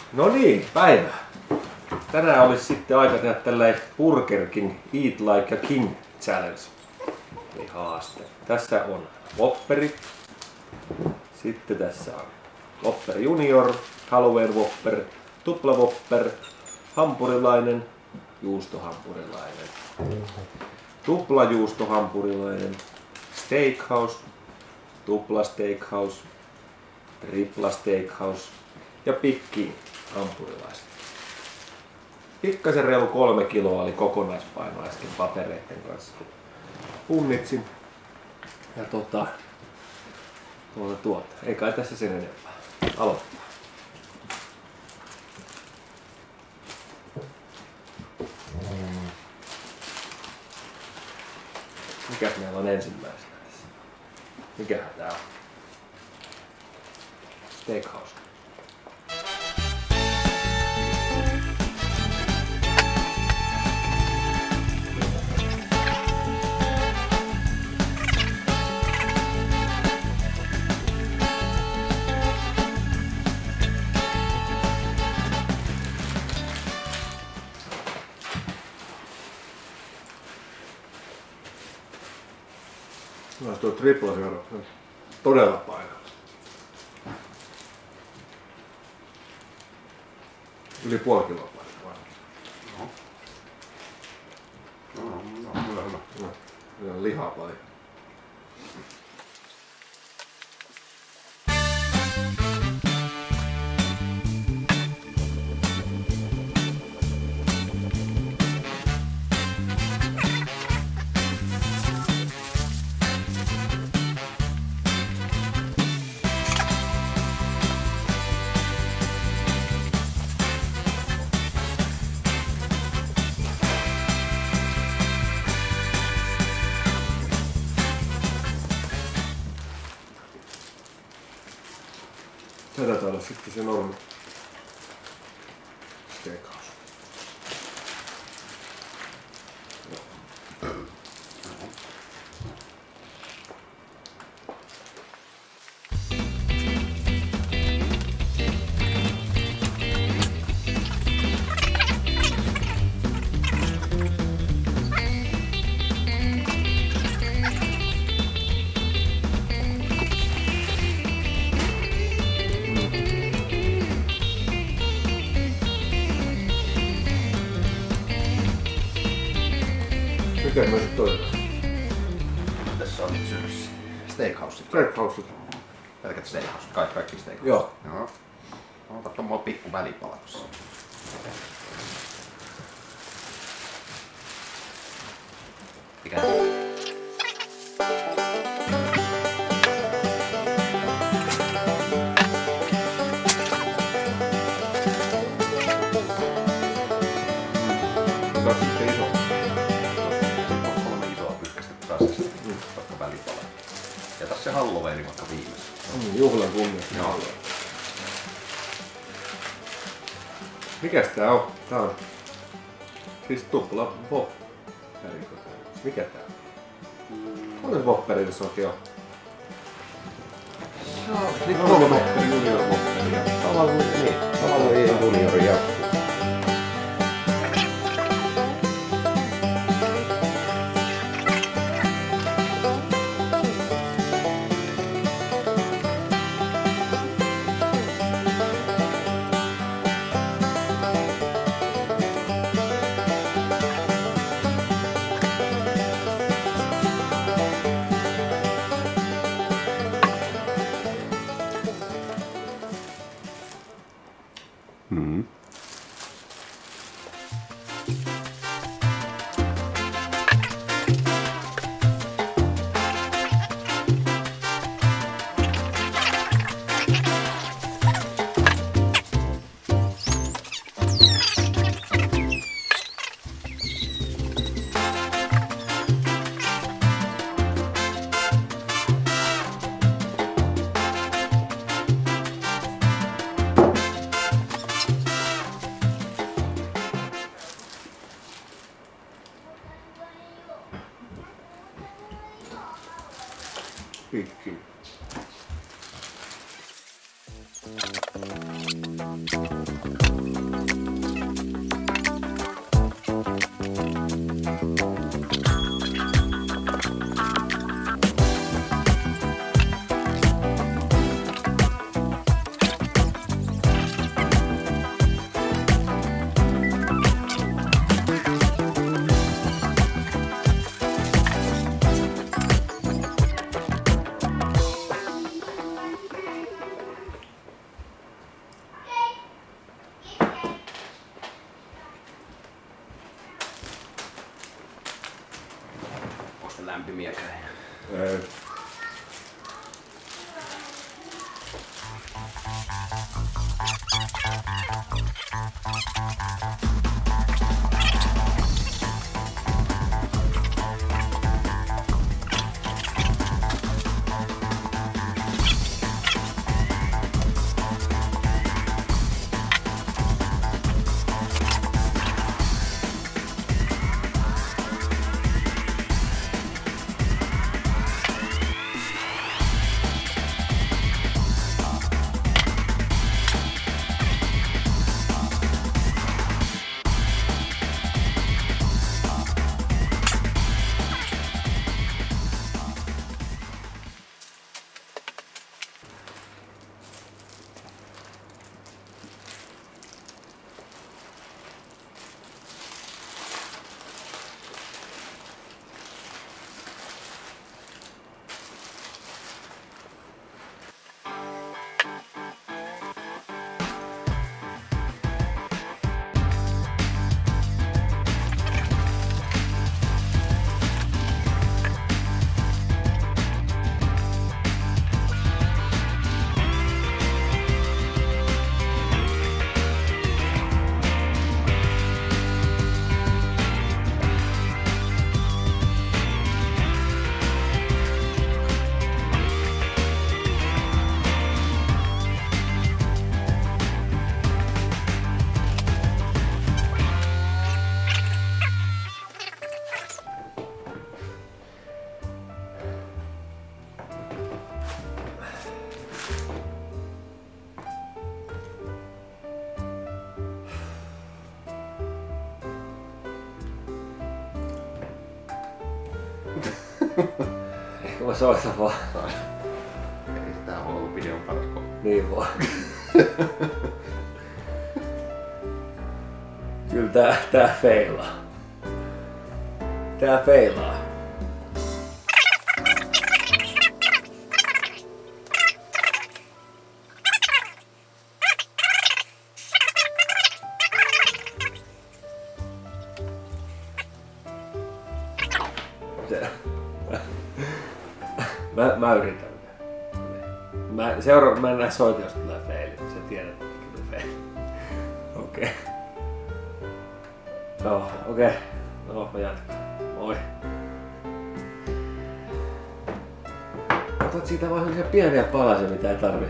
No niin, päivä. Tänään olisi sitten aika tehdä tällainen Burger King Eat Like a King Challenge. Eli haaste. Tässä on Whopperi. Sitten tässä on Whopper Junior, Halloween Whopper, Tupla Whopper, hampurilainen, juustohampurilainen, tupla juustohampurilainen, Steakhouse, tupla Steakhouse, tripla Steakhouse ja Big King hampurilaiset. Pikkasen reilu 3 kiloa oli kokonaispaino äsken papereiden kanssa. Punnitsin. Ja ei kai tässä sen enempää. Aloitetaan. Mikäs meillä on ensimmäisenä tässä? Mikähän tää on? Steakhouse. No, tuo tripla seuraava on todella painava. Yli puoli kiloa painava. No, lihaa paljon. Tää taitaa olla sitten se normi Steakhouse. Mikä me sitten toivotaan? Tässä on syössä Steakhouse. Steakhouse. Pelkät Steakhouse. Kaikki Steakhouse. Joo. Ota tuommoinen pikku välipala tossa. Mikä? Kaksi sitten iso. Välipala. Ja tässä se Halloween vaikka viimeisessä. Juhlan kunniassa. Joo. Mikäs tää on? Tää on siis tupla Whopper. Mikä tää on? Monen Whopperi tässä oikein on? Niin on Whopper, Junior Whopper ja tavallaan Junior ja lämpimiäkään. Ei. Ehkä mä soitan vaan. Ei tää voi olla videon paras kohta. Niin vaan. Kyllä tää feilaa. Tää feilaa. Mä yritän. Mä en näe soita, jos tulee feili. Sä tiedät, että tulee feili. Okei. No, okei. No, mä jatkan. Moi. Otat siitä vaan sellaisia pieniä palasia, mitä ei tarvi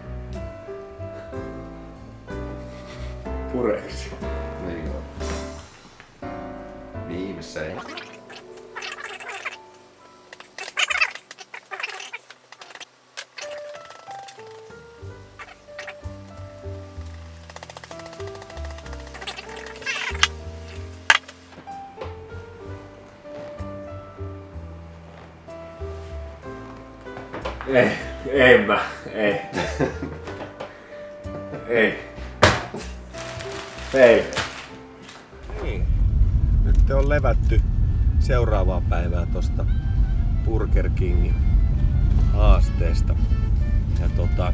pureeksi. Niin joo. Viimeisessä ei. Ei. Ei. Niin. Nyt on levätty seuraavaa päivää tosta Burger Kingin haasteesta. Ja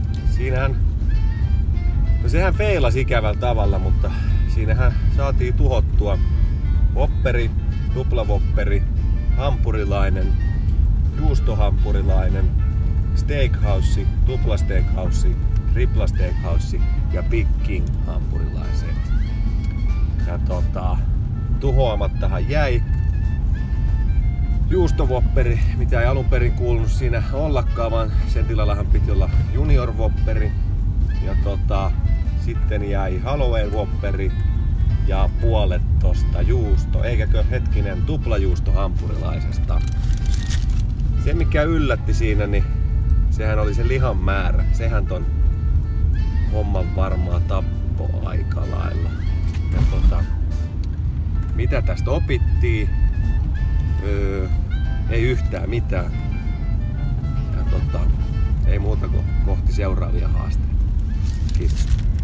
sehän feilasi ikävällä tavalla, mutta siinähän saatiin tuhottua wopperi, tuplavopperi, hampurilainen, juustohampurilainen, steakhouse, tupla steakhouse, tripla steakhouse ja Big King hampurilaiset. Ja tuhoamattahan jäi juustovopperi, mitä ei alun perin kuulunut siinä ollakaan, vaan sen tilallahan piti olla junior vopperi. Ja sitten jäi Halloween vopperi ja puolet tosta juusto, eikäkö hetkinen tuplajuusto hampurilaisesta. Se mikä yllätti siinä, niin sehän oli se lihan määrä. Sehän ton homman varmaan tappoi aika lailla. Ja mitä tästä opittiin? Ei yhtään mitään. Ja ei muuta kuin kohti seuraavia haasteita. Kiitos.